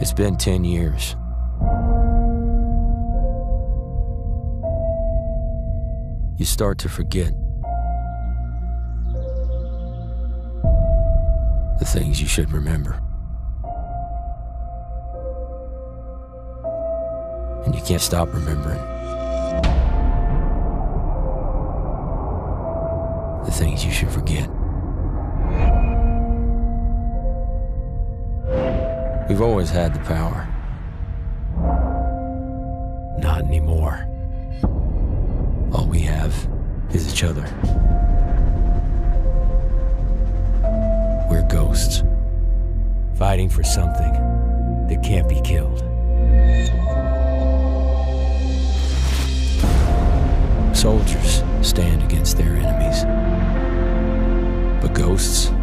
It's been 10 years. You start to forget the things you should remember. And you can't stop remembering the things you should forget. We've always had the power. Not anymore. All we have is each other. We're ghosts, fighting for something that can't be killed. Soldiers stand against their enemies, but ghosts,